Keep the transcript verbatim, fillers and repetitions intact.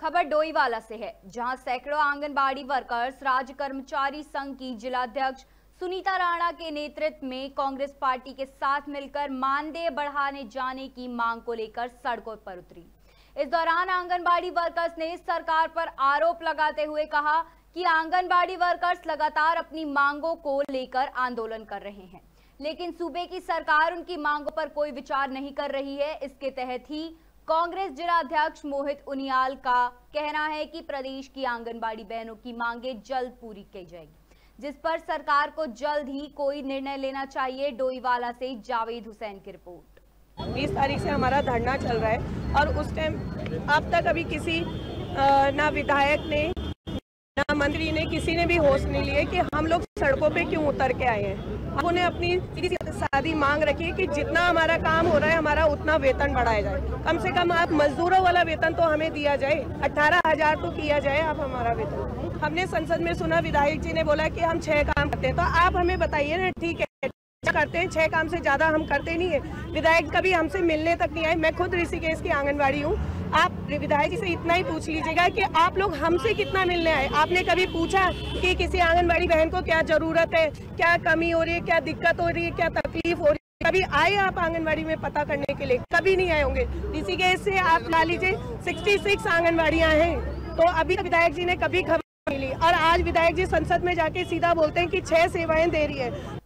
खबर डोईवाला से है, जहां सैकड़ों आंगनबाड़ी वर्कर्स राज्य कर्मचारी संघ की जिलाध्यक्ष सुनीता राणा के नेतृत्व में कांग्रेस पार्टी के साथ मिलकर मानदेय बढ़ाने जाने की मांग को लेकर सड़कों पर उतरी। इस दौरान आंगनबाड़ी वर्कर्स ने सरकार पर आरोप लगाते हुए कहा कि आंगनबाड़ी वर्कर्स लगातार अपनी मांगों को लेकर आंदोलन कर रहे हैं, लेकिन सूबे की सरकार उनकी मांगों पर कोई विचार नहीं कर रही है। इसके तहत ही कांग्रेस जिलाध्यक्ष मोहित उनियाल का कहना है कि प्रदेश की आंगनबाड़ी बहनों की मांगे जल्द पूरी की जाएगी, जिस पर सरकार को जल्द ही कोई निर्णय लेना चाहिए। डोईवाला से जावेद हुसैन की रिपोर्ट। बीस तारीख से हमारा धरना चल रहा है और उस टाइम अब तक अभी किसी ना विधायक ने ना मंत्री ने किसी ने भी होश नहीं लिए कि हम लोग सड़कों पे क्यों उतर के आए हैं। उन्होंने अपनी सीधी सादी मांग रखी है कि जितना हमारा काम हो रहा है हमारा उतना वेतन बढ़ाया जाए। कम से कम आप मजदूरों वाला वेतन तो हमें दिया जाए, अठारह हजार तो किया जाए आप हमारा वेतन। हमने संसद में सुना विधायक जी ने बोला कि हम छह काम करते हैं, तो आप हमें बताइए ना, ठीक है करते हैं, छह काम से ज्यादा हम करते नहीं है। विधायक कभी हमसे मिलने तक नहीं आए। मैं खुद ऋषिकेश की आंगनबाड़ी हूँ। आप विधायक जी से इतना ही पूछ लीजिएगा कि आप लोग हमसे कितना मिलने आए। आपने कभी पूछा कि किसी आंगनबाड़ी बहन को क्या जरूरत है, क्या कमी हो रही है, क्या दिक्कत हो रही है, क्या तकलीफ हो रही है? कभी आए आप आंगनबाड़ी में पता करने के लिए? कभी नहीं आए होंगे। ऋषिकेश से आप ला लीजिए छियासठ आंगनबाड़ियाँ हैं, तो अभी विधायक जी ने कभी खबर मिली। और आज विधायक जी संसद में जाके सीधा बोलते हैं कि छह सेवाएं दे रही है।